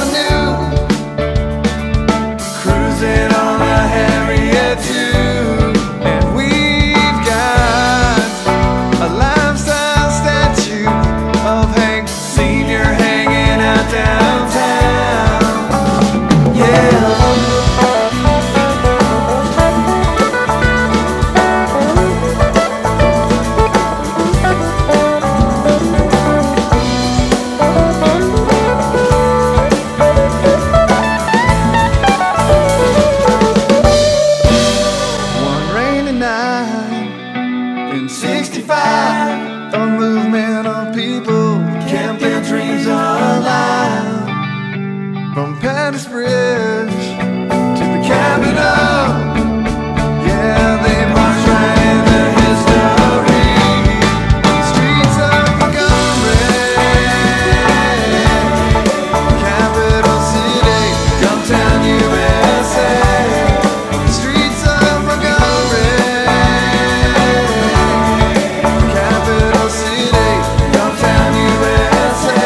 In 65, a movement of people kept their dreams alive. From Pettus Bridge to the Capitol, yeah, they marched right into history. The streets of Montgomery, capital city, Gumptown, USA. The streets of Montgomery, capital city, Gumptown, USA.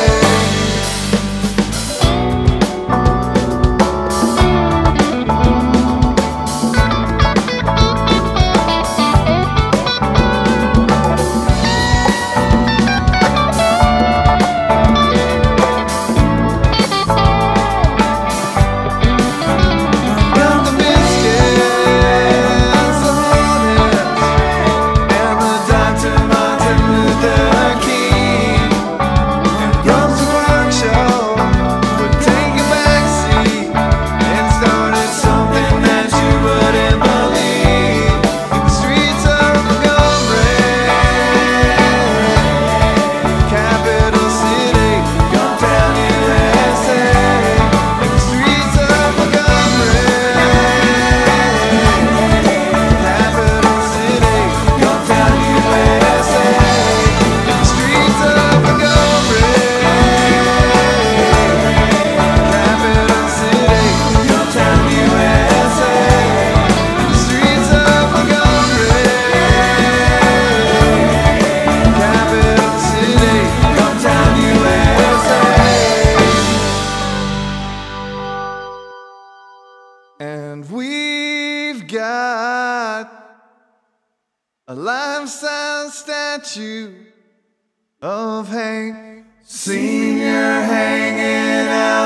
And we've got a life-size statue of Hank Sr. hanging out